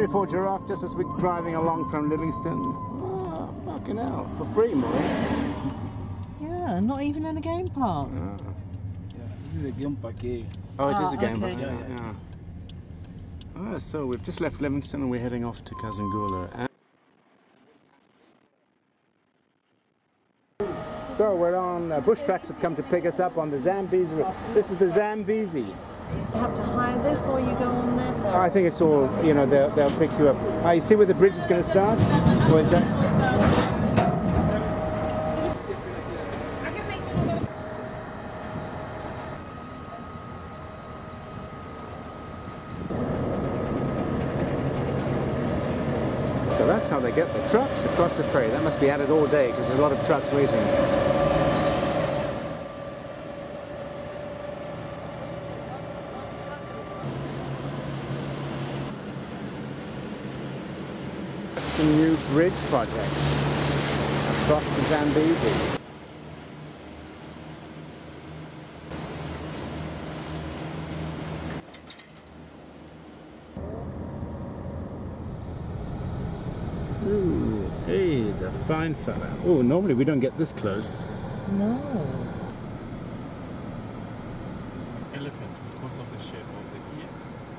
24 giraffe just as we're driving along from Livingston. Oh, fucking hell. For free, Maureen. Yeah, not even in a game park. Oh. Yeah, this is a game park here. Oh, it is a game okay. park. Yeah. Oh, so we've just left Livingston and we're heading off to Kazungula. So we're on, bush tracks have come to pick us up on the Zambezi. This is the Zambezi. You have to hire this or you go on there first? I think it's all, you know, they'll pick you up. Ah, you see where the bridge is going to start? Or is that? So that's how they get the trucks across the ferry. That must be at it all day because there's a lot of trucks waiting. That's the new bridge project across the Zambezi. Ooh, hey, he's a fine fella. Oh, normally we don't get this close. No. Elephant, because of the shape of the ear.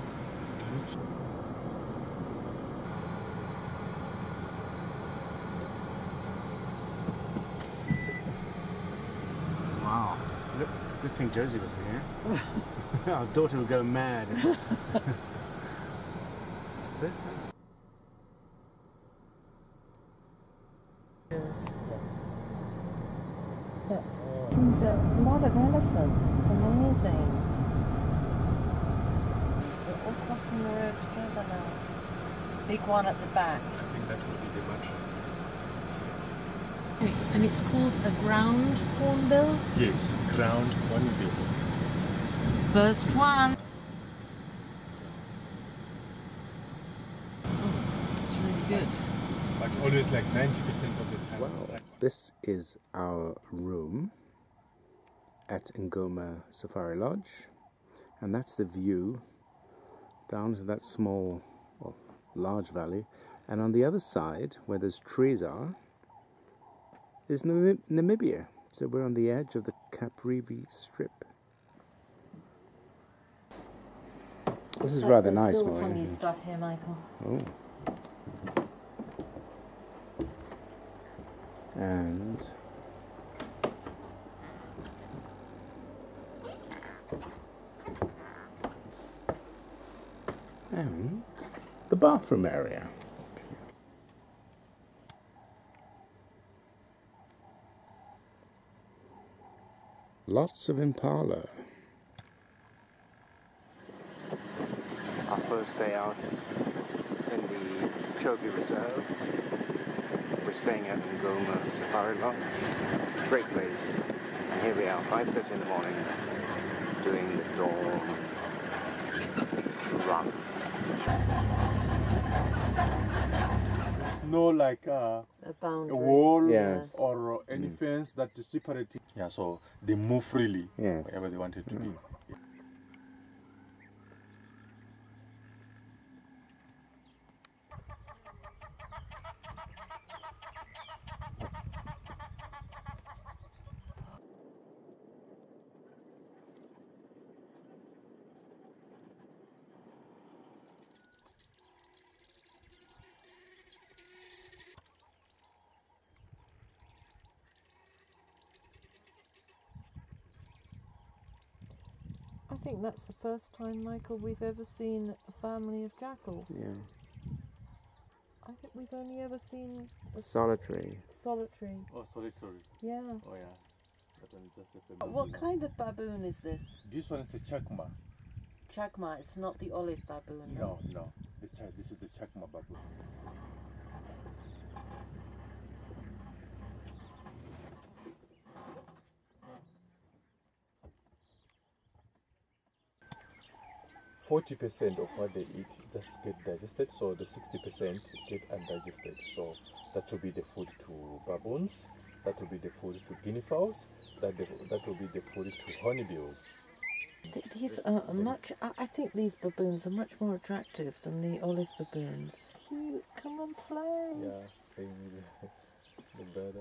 Wow. Look, good thing Josie was here. Our daughter would go mad. It's the first time. There's a lot of elephants. It's amazing. So all crossing the road together now. Big one at the back. I think that will be the matron. And it's called a ground hornbill? Yes, ground hornbill. First one. It's really good. But always like 90% of the time. Wow. This is our room at Ngoma Safari Lodge, and that's the view down to that small, well, large valley, and on the other side where those trees are is Namibia. So we're on the edge of the Caprivi Strip. This is rather nice, There's Maureen. funny stuff here, Michael. Oh. And the bathroom area. Lots of impala. Our first day out in the Chobe Reserve. We're staying at Ngoma Safari Lodge. Great place. And here we are, 5:30 in the morning, doing the dawn run. It's no like a boundary. wall Yes. or any fence that is separating. Yeah, so they move freely wherever they want it to be. Yeah. I think that's the first time, Michael, we've ever seen a family of jackals. Yeah. I think we've only ever seen a Solitary. solitary. Oh, solitary. Yeah. Oh, yeah. That one is just a family. What kind of baboon is this? This one is a chakma. Chakma, it's not the olive baboon. No, no. This is the chakma baboon. %40 of what they eat just get digested, so the 60% get undigested. So that will be the food to baboons, that will be the food to guinea fowls, that will be the food to honeybills. These are much. I think these baboons are much more attractive than the olive baboons. Cute, come and play. Yeah, playing with the bird.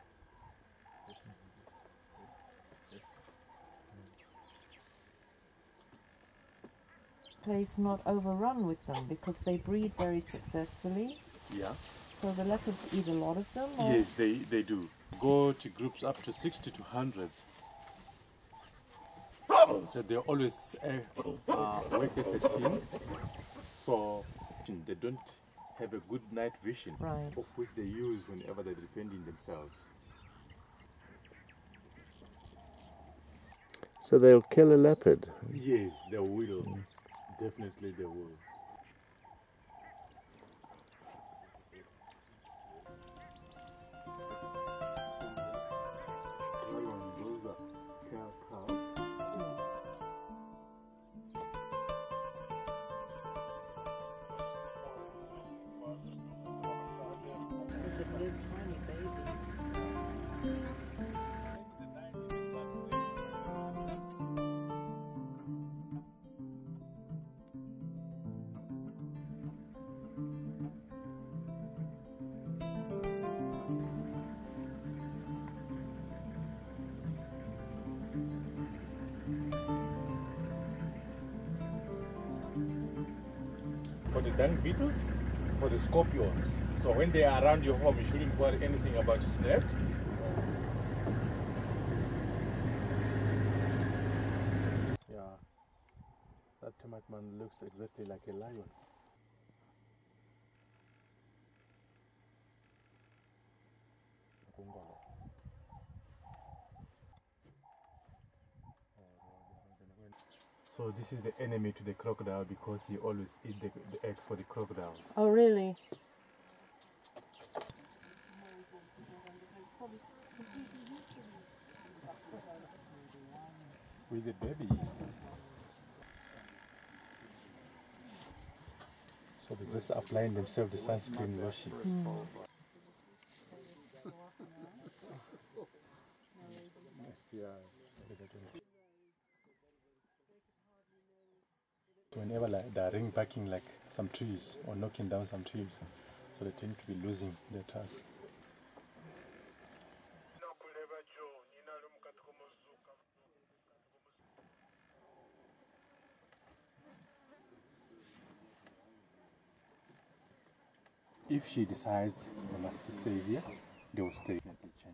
Place not overrun with them because they breed very successfully. Yeah. So the leopards eat a lot of them. Or? Yes, they do. Go to groups up to 60 to hundreds. So they always work as a team. So they don't have a good night vision, Right. of which they use whenever they're defending themselves. So they'll kill a leopard. Yes, they will. Definitely they will. There's a little tiny baby. For the dung beetles, for the scorpions. So when they are around your home, you shouldn't worry anything about your snake. Yeah, that termite man looks exactly like a lion. So this is the enemy to the crocodile because he always eats the eggs for the crocodiles. Oh, really? With the baby. So they're just applying themselves the sunscreen lotion. Whenever they're ring backing like some trees or knocking down some trees, so they tend to be losing their task. If she decides they must stay here, they will stay.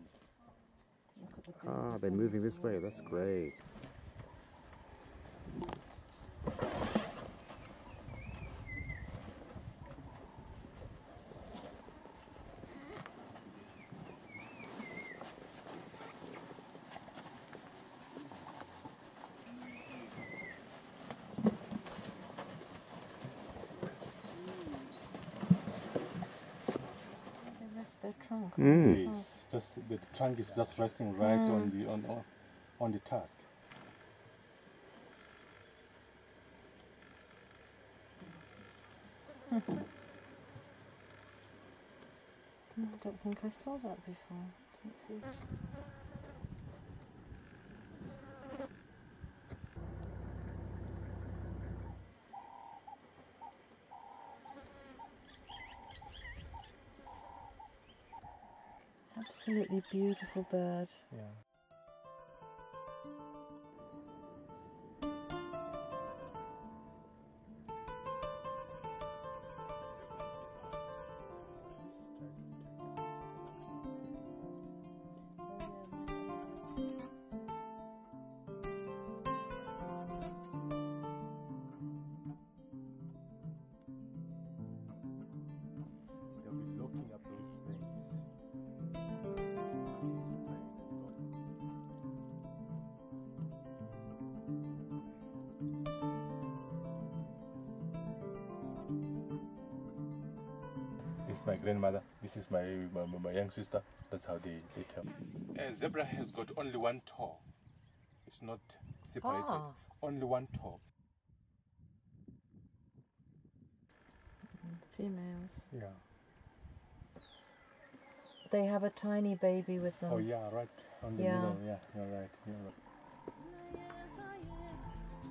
Ah, they're moving this way. That's great. They rest their trunk. Yes, just the trunk is just resting right on the tusk. I don't think I saw that before. Didn't see. Absolutely beautiful bird. Yeah. They'll be locking up those veins. This is my grandmother, this is my young sister. That's how they tell. Zebra has got only one toe. It's not separated. Ah. Only one toe. Females. Yeah. They have a tiny baby with them. Oh yeah, right on the Yeah. middle. Yeah, you're right. You're right.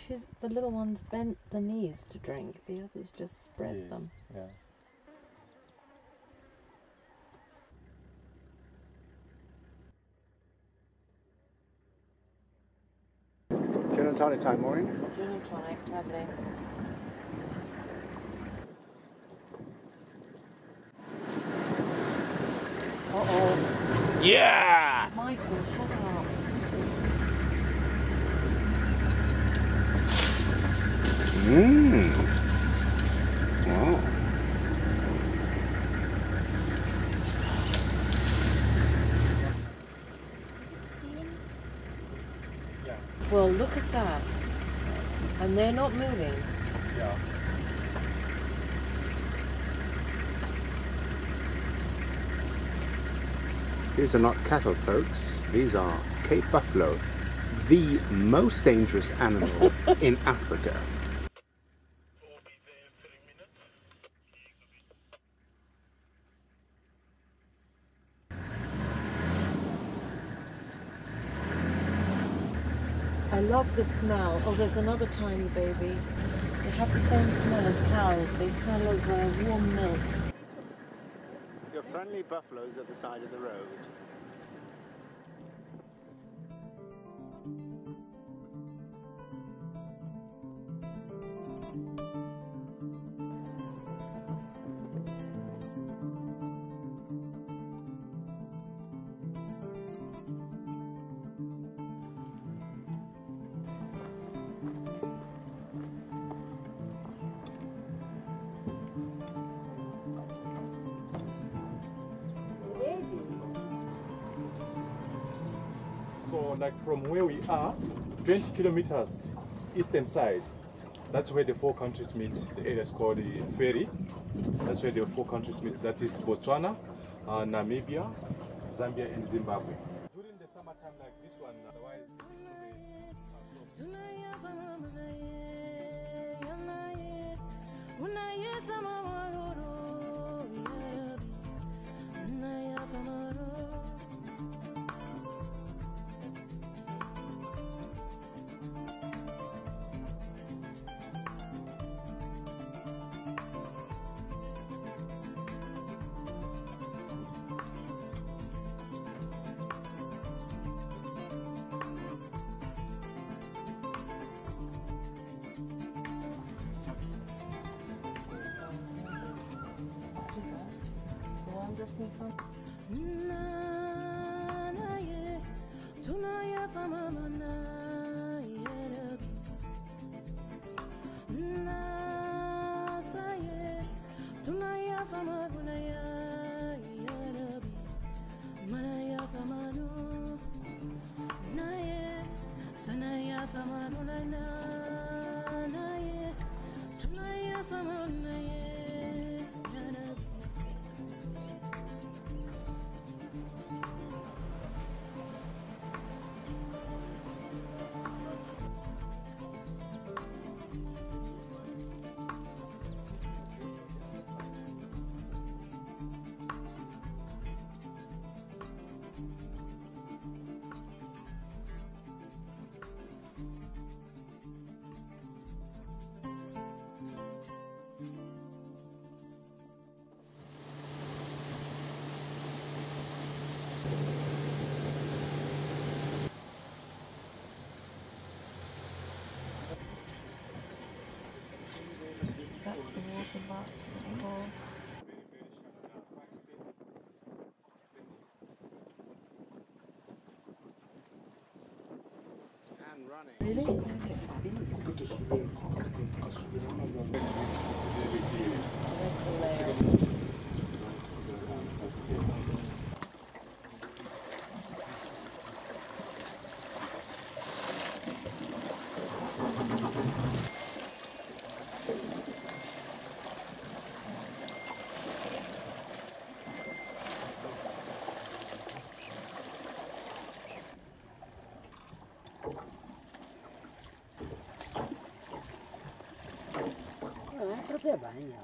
the little ones bent the knees to drink. The others just spread them. Yeah. Gin and tonic time, Maureen. Gin and tonic, lovely. Uh-oh. Yeah! Michael, shut up. Mmm. Wow. Yeah. Well, look at that. And they're not moving. Yeah. These are not cattle, folks. These are Cape buffalo, the most dangerous animal in Africa. I love the smell. Oh, there's another tiny baby. They have the same smell as cows. They smell of warm milk. Your friendly buffaloes at the side of the road. So, like from where we are, 20 kilometers eastern side, that's where the four countries meet. The area is called the Ferry. That's where the four countries meet. That is Botswana, Namibia, Zambia, and Zimbabwe. During the summertime like this one, otherwise That's the water bottle. And running. Really? Proprio bagno.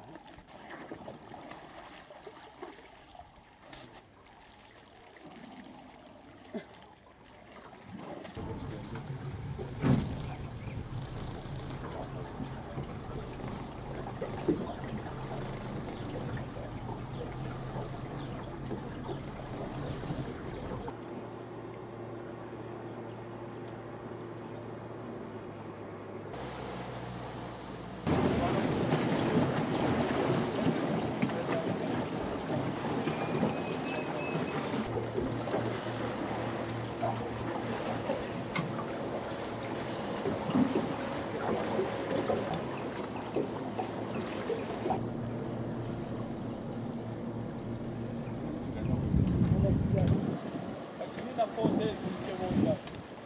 4 days in Chemunda.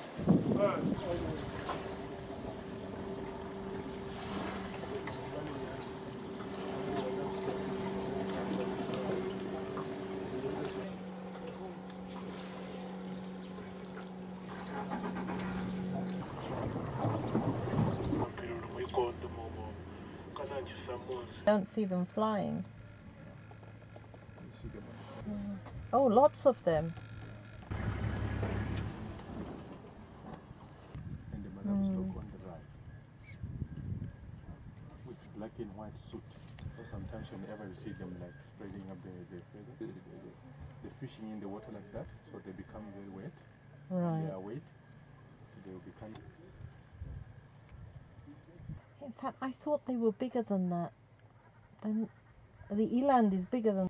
Don't see them flying. Oh, lots of them. And the Malawi on the right. With black and white suit. So sometimes whenever you see them like spreading up the feather, they're fishing in the water like that, so they become very wet. Right. They are wet, so they will become... In fact, I thought they were bigger than that. Then the eland is bigger than.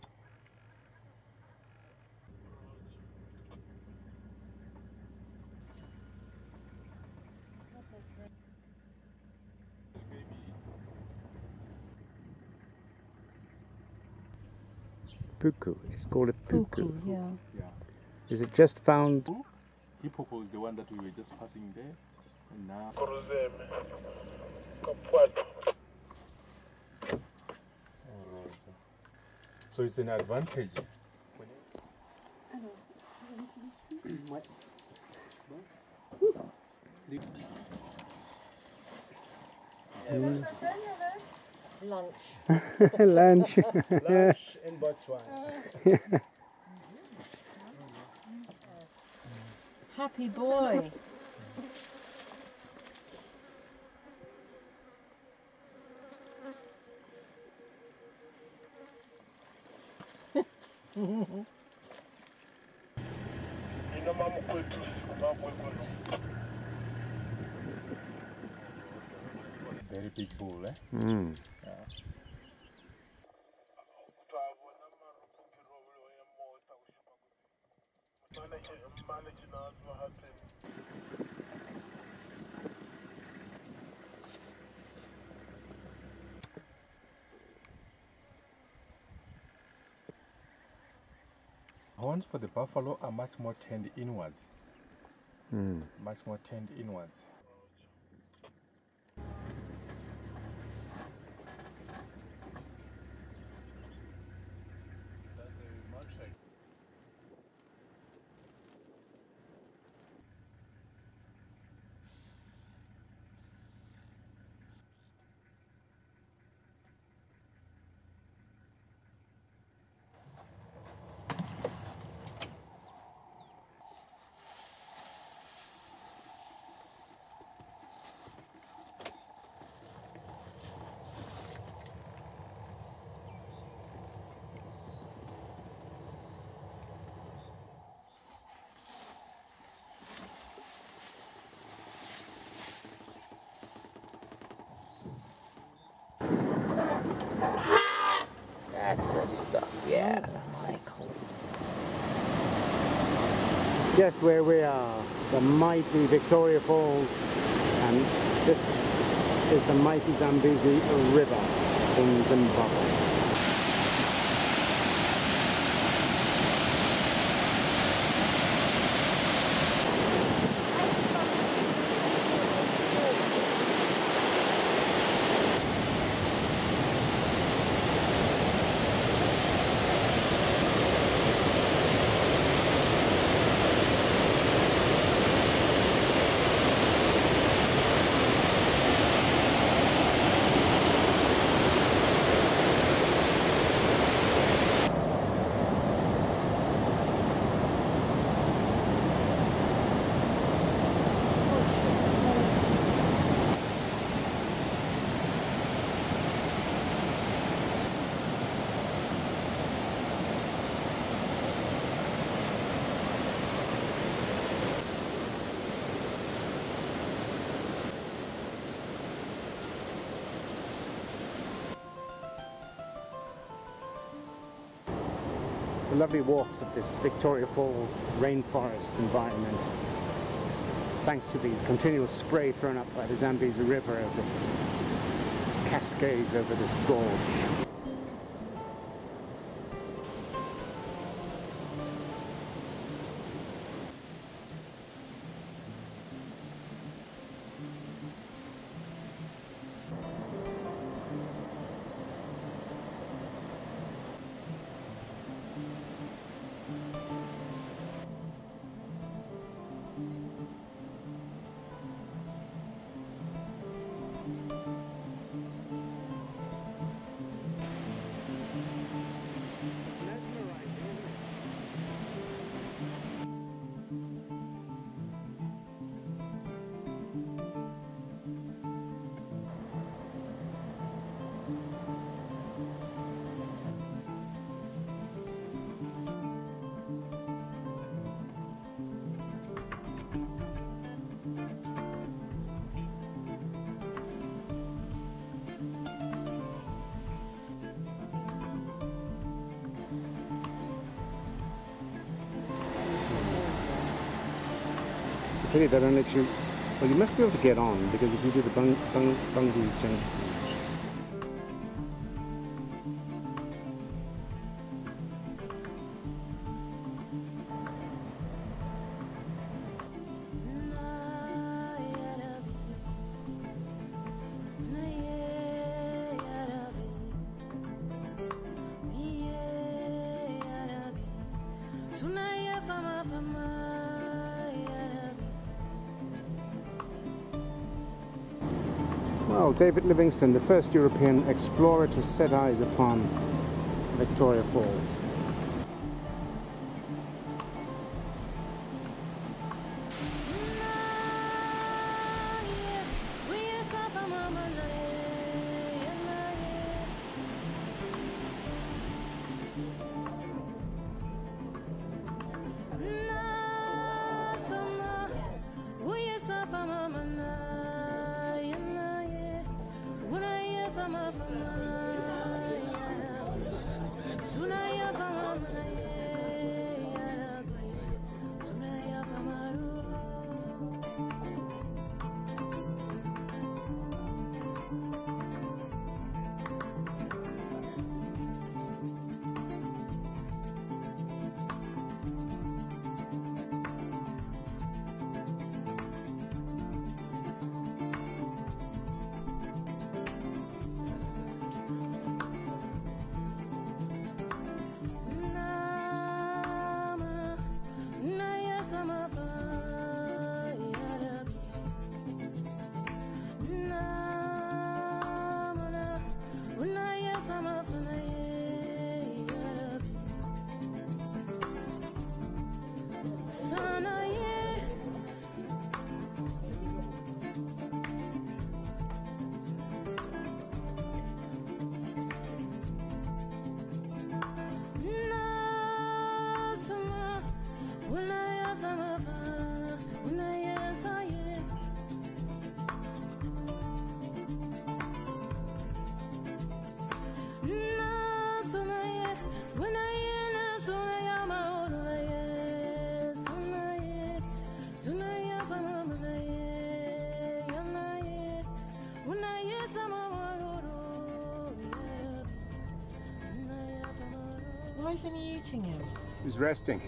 Puku. It's called a puku. Yeah. Yeah. Is it just found? Hippopo is the one that we were just passing there, and now... So it's an advantage. Lunch. Lunch. Lunch in Botswana. Happy boy. Very big bull, eh? Mm. Yeah. Horns for the buffalo are much more turned inwards. Mm. Much more turned inwards. That's the stuff, yeah. Michael. Yes, where we are, the mighty Victoria Falls, and this is the mighty Zambezi River in Zimbabwe. The lovely walks of this Victoria Falls rainforest environment, thanks to the continual spray thrown up by the Zambezi River as it cascades over this gorge. a pity they don't let you. Well, you must be able to get on because if you do the bungee jump. Well, David Livingstone, the first European explorer to set eyes upon Victoria Falls. Why isn't he eating him? He's resting.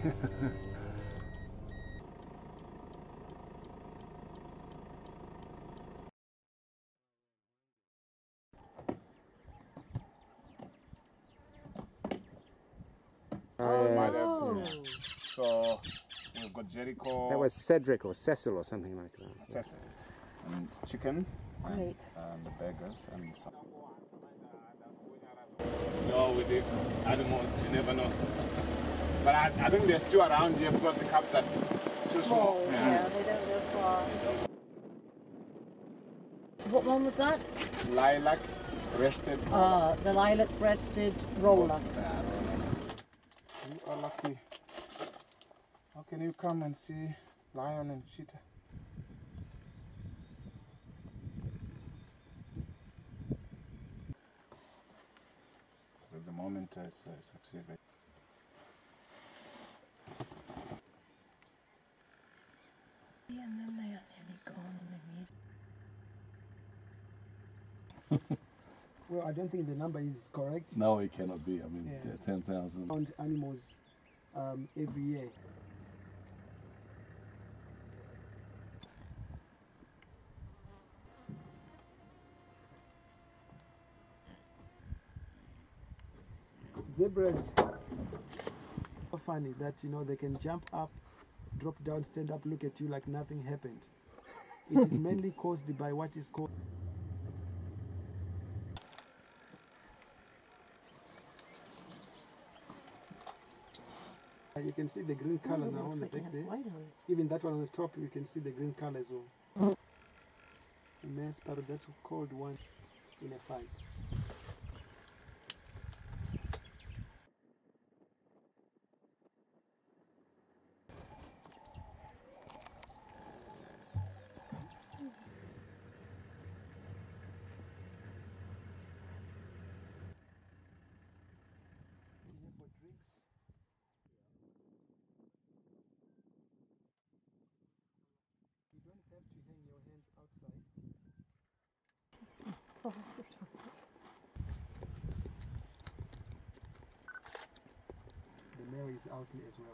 Oh. So we've got Jericho. That was Cedric or Cecil or something like that. And chicken. Right. And the burgers and some. No, with these animals, you never know. But I think they're still around here because the cubs are too small. Yeah, they don't go far. What one was that? Lilac breasted. The lilac breasted roller. You are lucky. How can you come and see lion and cheetah? At the moment, it's actually very. Yeah, and then they are nearly gone and they need. Well, I don't think the number is correct. No, it cannot be. I mean, Yeah. 10,000. Found animals every year. Zebras are funny that they can jump up, drop down, stand up, look at you like nothing happened. It is mainly caused by what is called. You can see the green color now on the back there. Even that one on the top, you can see the green color as well. A male sparrow, that's called one in a fight. have to hang your hands outside. The male is out as well.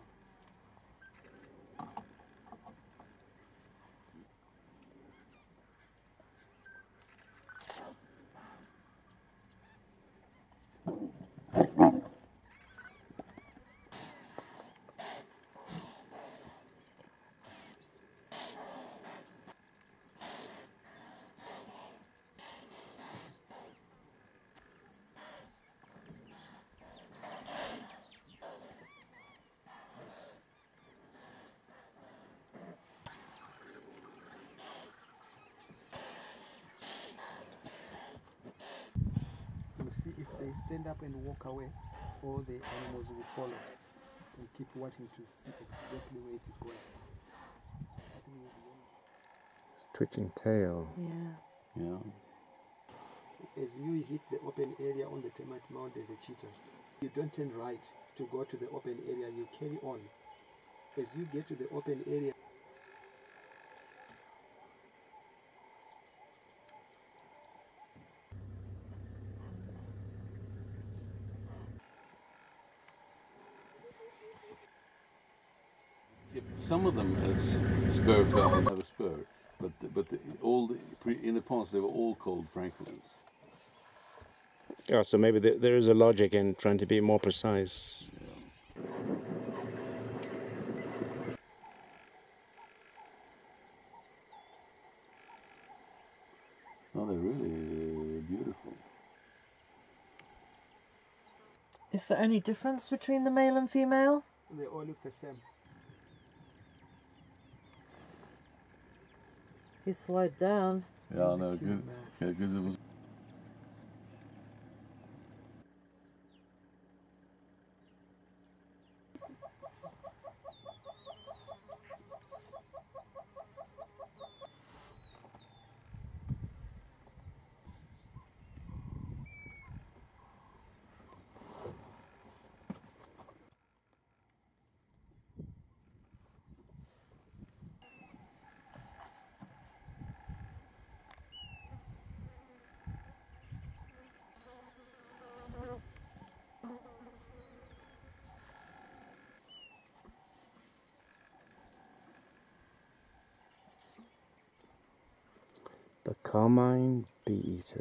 You see, if they stand up and walk away, all the animals will follow and keep watching to see exactly where it is going. I think you'll be It's twitching tail. Yeah. Yeah. As you hit the open area on the termite mound, there's a cheetah. You don't turn right to go to the open area, you carry on. As you get to the open area, Yeah, some of them as spur fell and have a spur, but in the past they were all called francolins. Yeah, so maybe there is a logic in trying to be more precise. Oh, they're really beautiful. Is there any difference between the male and female? they all look the same. He slowed down. Yeah, no, good. Yeah, because it was. The carmine bee-eater.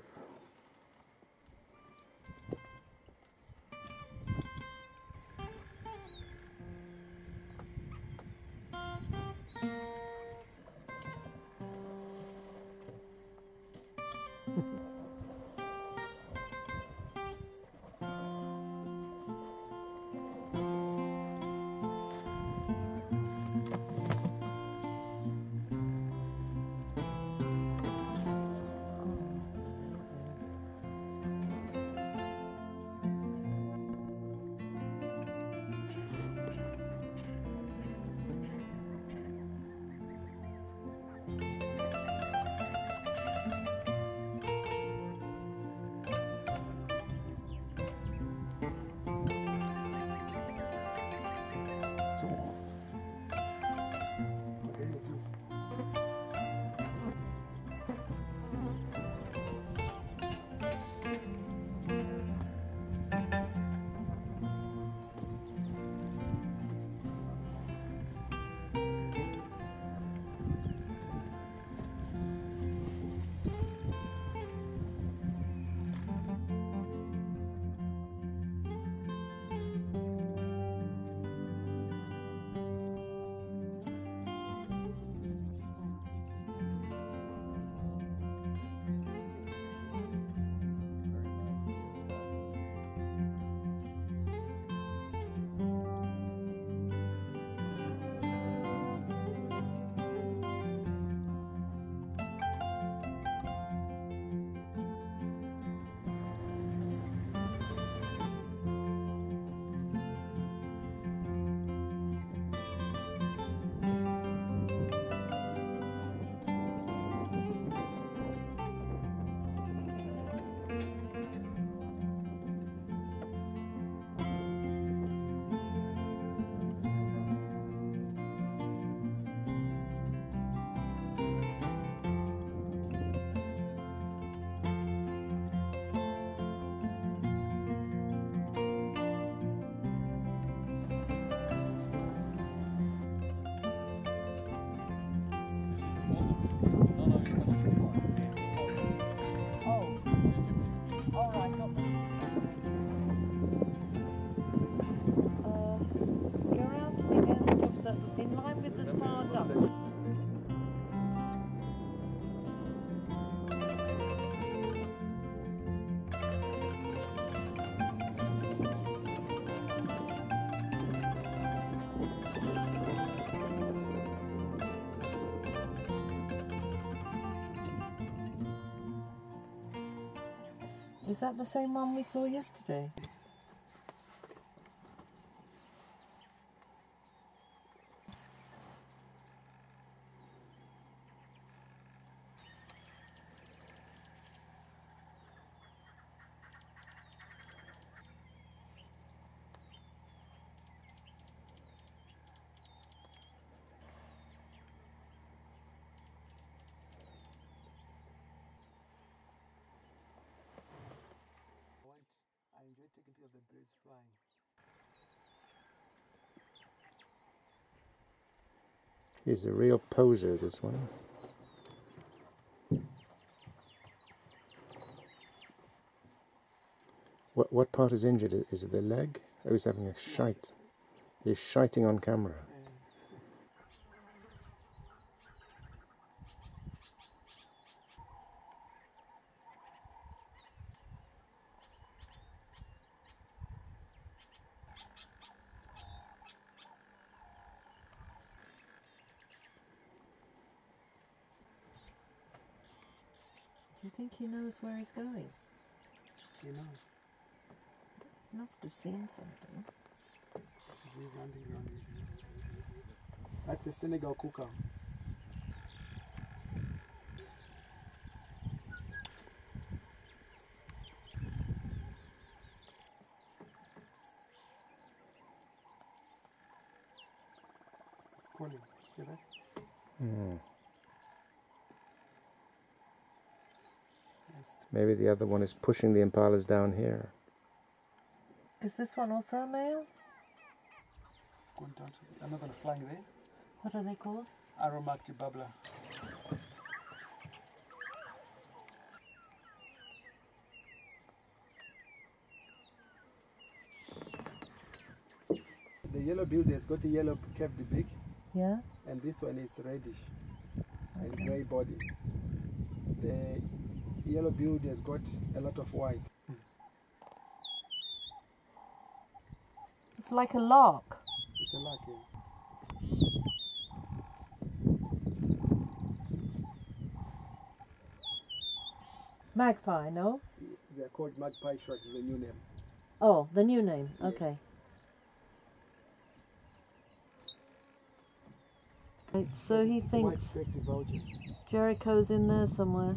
Is that the same one we saw yesterday? I enjoy taking pictures of the birds flying. He's a real poser, this one. What part is injured? Is it the leg? Oh, he's having a shite. He's shiting on camera. Do you think he knows where he's going? He knows. He must have seen something. He's hunting around. That's a Senegal cougar. It's calling. Hear that? Hmm. Yes. Maybe the other one is pushing the impalas down here. Is this one also a male? Going down to another one flying there. What are they called? Aromarked bubbler. The yellow-billed has got a yellow curved beak, Yeah? and this one is reddish and grey body. The yellow-billed has got a lot of white. It's like a lark. It's a lark, yeah. Magpie, no? They're called magpie sharks, the new name. Oh, the new name. Yes. Okay. Right, so he White thinks spectre vulture. Jericho's in there somewhere.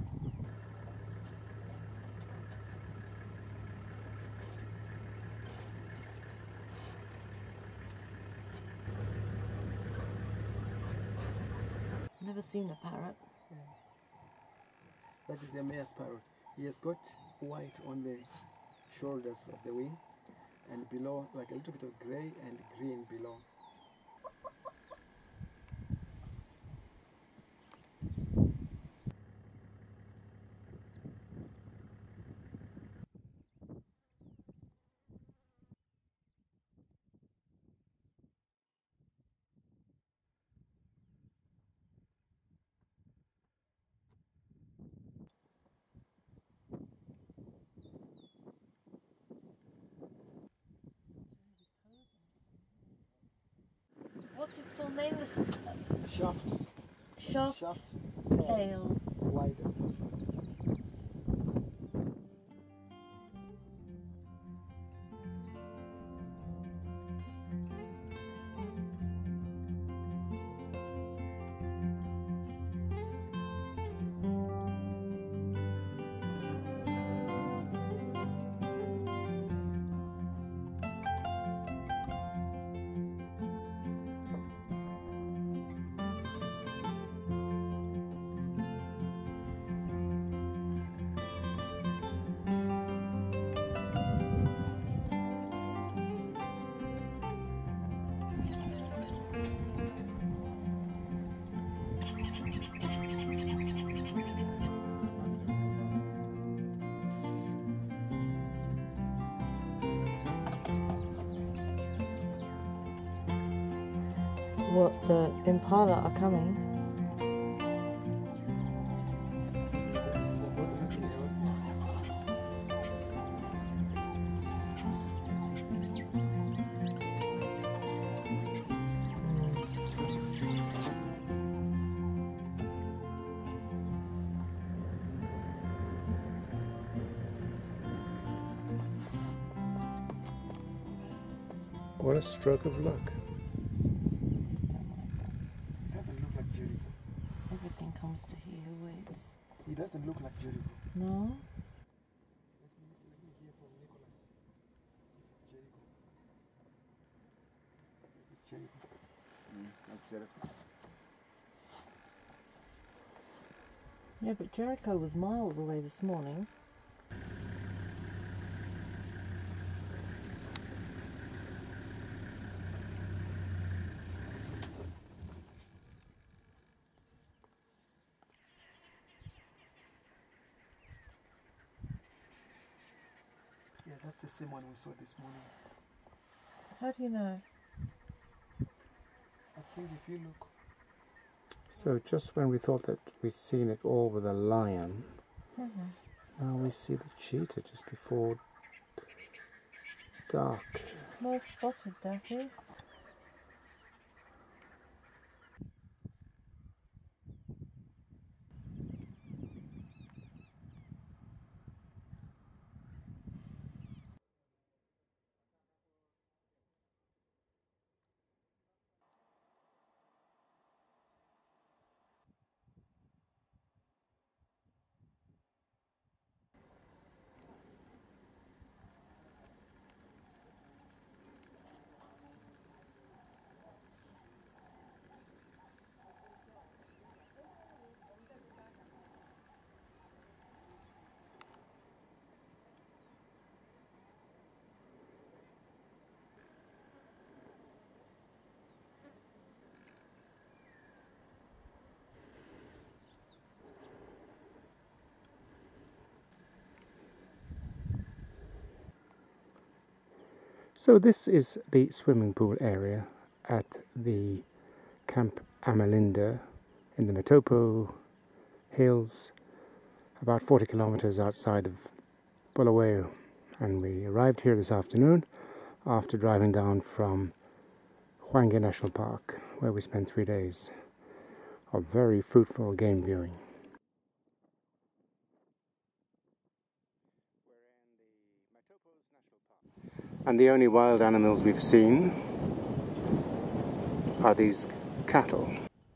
Never seen a parrot. That is a mare sparrow. He has got white on the shoulders of the wing, and below, like a little bit of grey and green below. What's his full name? Shaft Shaft tail tail. wider. What, the impala are coming? What a stroke of luck. It doesn't look like Jericho. Everything comes to he who waits. He doesn't look like Jericho. No? Let me hear from Nicholas. This is Jericho. This is Jericho. That's Jericho. Yeah, but Jericho was miles away this morning. Yeah, that's the same one we saw this morning. How do you know? I think if you look, So just when we thought that we'd seen it all with a lion, now we see the cheetah just before dark. Well spotted, Daffy. So this is the swimming pool area at the Camp Amalinda in the Matopo Hills, about 40 kilometers outside of Bulawayo. And we arrived here this afternoon after driving down from Hwange National Park, where we spent 3 days of very fruitful game viewing. And the only wild animals we've seen are these cattle.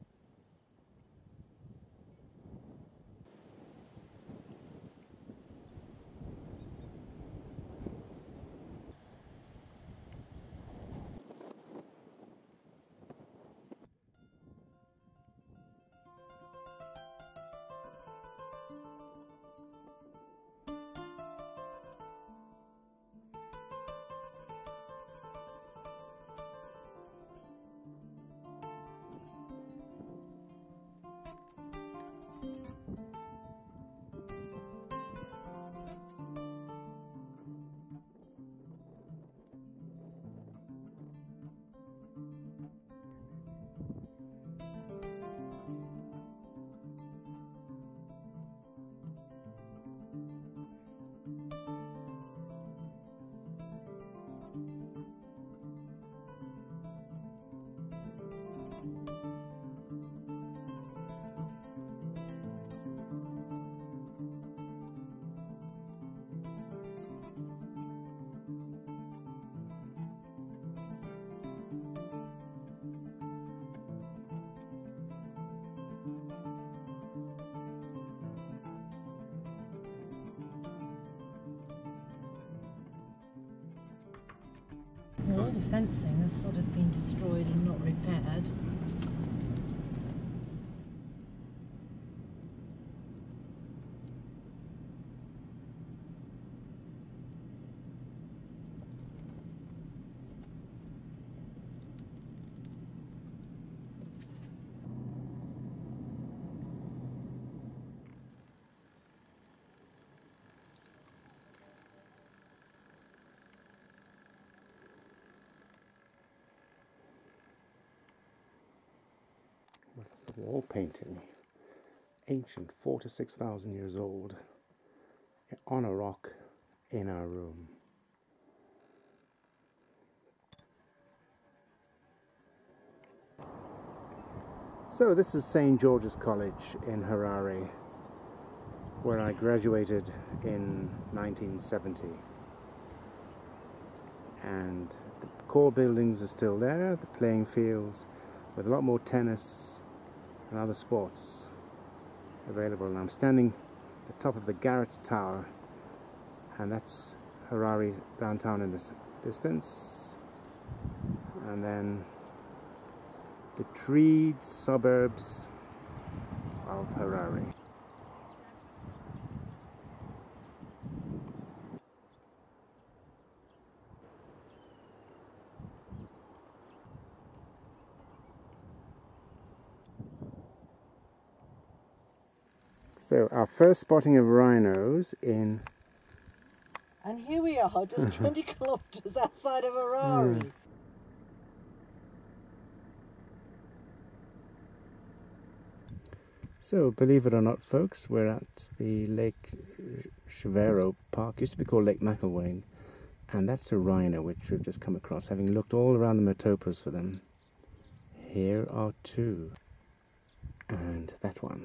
Well, all the fencing has sort of been destroyed and not repaired. What's the wall painting? Ancient, 4,000 to 6,000 years old, on a rock in our room. So this is St. George's College in Harare, where I graduated in 1970. and the core buildings are still there, the playing fields with a lot more tennis and other sports available. And I'm standing at the top of the Garrett Tower, and that's Harare downtown in the distance, and then the treed suburbs of Harare. So our first spotting of rhinos in... And here we are, just 20 kilometres outside of Harare. So, believe it or not, folks, we're at the Lake Chevero Park. Used to be called Lake McIlwain, and that's a rhino which we've just come across, having looked all around the Matopas for them. Here are two, and that one.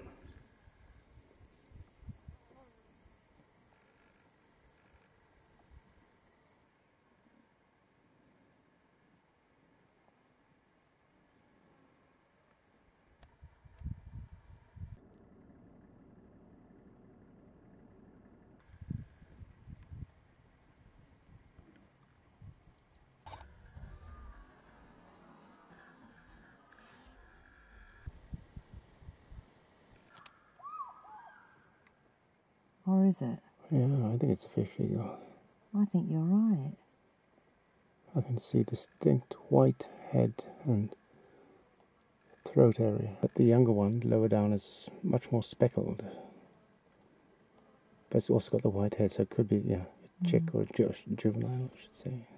Or is it? Yeah, I think it's a fish eagle. I think you're right. I can see distinct white head and throat area. But the younger one, lower down, is much more speckled. But it's also got the white head, so it could be, yeah, a chick or a juvenile, I should say.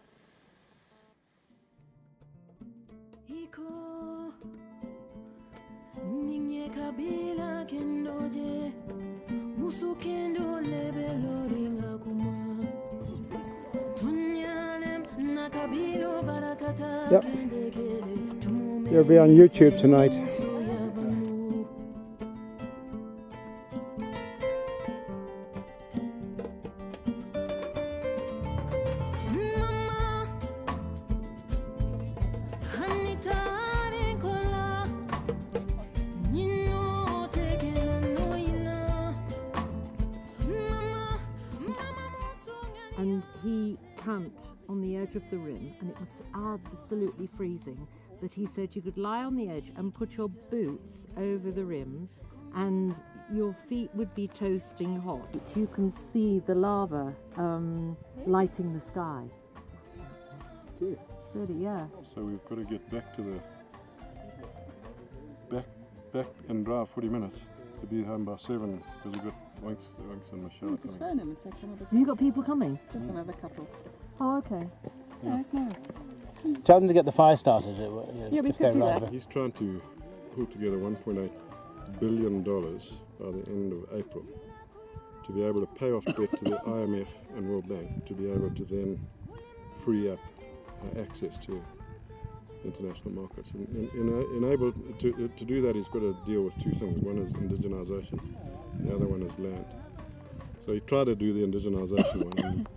Yep. You'll be on YouTube tonight. And he camped on the edge of the rim, and it was absolutely freezing, but he said you could lie on the edge and put your boots over the rim and your feet would be toasting hot. You can see the lava lighting the sky. Good. Really, yeah. So we've got to get back to the back and drive 40 minutes to be home by 7 because we've got Wanks and Michelle. Just phone him and say, come over. Have you got people coming? Just another couple. Oh, okay. Yeah. Nice now. Tell them to get the fire started. Yeah, we could do that. He's trying to pull together $1.8 billion by the end of April to be able to pay off debt to the IMF and World Bank, to be able to then free up access to international markets. And enable to do that, he's got to deal with two things. One is indigenization, the other one is land. So he tried to do the indigenization one,